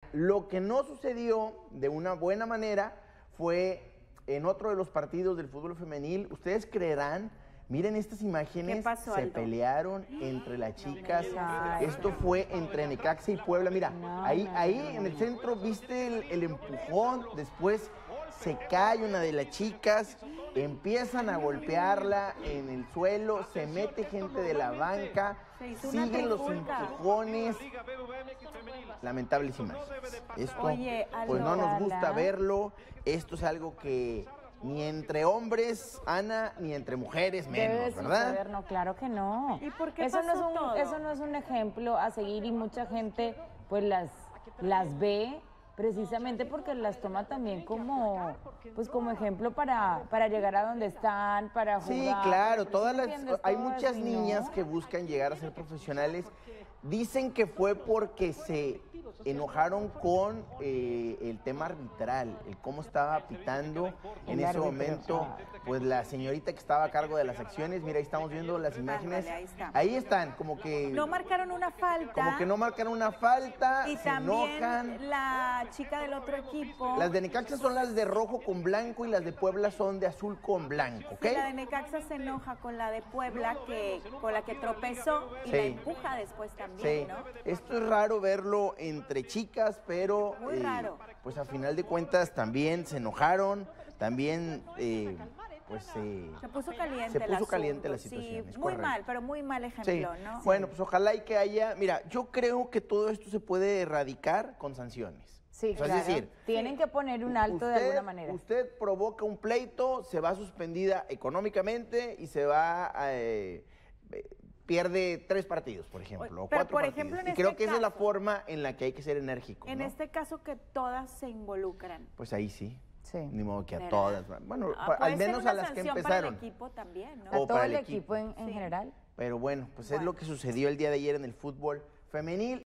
lo que no sucedió de una buena manera fue en otro de los partidos del fútbol femenil. Ustedes creerán, miren estas imágenes, ¿Qué pasó, se Aldo? pelearon entre las chicas. Ay, Esto fue entre Necaxa y Puebla. Mira, ahí en el centro viste el empujón, después se cae una de las chicas, empiezan a golpearla en el suelo, se mete gente de la banca, siguen los empujones. Lamentables imágenes. Esto, Oye, pues no nos gusta Aldo. verlo. Esto es algo que ni entre hombres, Ana, ni entre mujeres Debe menos, ¿verdad? suceder, no, claro que no. ¿Y por qué eso pasó todo? Eso no es un ejemplo a seguir y mucha gente pues las ve precisamente porque las toma también como pues como ejemplo para llegar a donde están, para jugar. Sí, claro, ¿Sí me entiendes? hay Todo muchas eso, ¿no? niñas que buscan llegar a ser profesionales. Dicen que fue porque se enojaron con el tema arbitral, el cómo estaba pitando en El ese árbitro, momento, pues la señorita que estaba a cargo de las acciones. Mira, ahí estamos viendo las imágenes. Ándale, ahí está. Ahí están, como que No marcaron una falta. como que no marcan una falta, Y se también enojan. la chica del otro equipo. Las de Necaxa son las de rojo con blanco y las de Puebla son de azul con blanco, ¿ok? Sí, la de Necaxa se enoja con la de Puebla, con la que tropezó y Sí. la empuja después también, Sí, ¿no? esto es raro verlo entre chicas, pero Muy raro. pues a final de cuentas también se enojaron, también pues Se puso caliente se el puso caliente asunto, la situación, sí, es muy correcto. mal, pero muy mal Sí, ejemplo, ¿no? bueno, pues ojalá y que haya, mira, yo creo que todo esto se puede erradicar con sanciones. Sí, O sea, claro. es decir, tienen que poner un alto de alguna manera. Usted provoca un pleito, se va suspendida económicamente y se va pierde 3 partidos, por ejemplo, o Pero, 4 por partidos. ejemplo, en y este creo que esa es la caso- forma en la que hay que ser enérgico, En ¿no? este caso que todas se involucran. Pues ahí sí. Sí. Ni modo que a ¿Verdad? todas. Bueno, Puede al ser menos una a las que sanción empezaron. para el equipo también, ¿no? A O todo para el el equipo en Sí. general. Pero bueno, pues es Bueno. lo que sucedió el día de ayer en el fútbol femenil.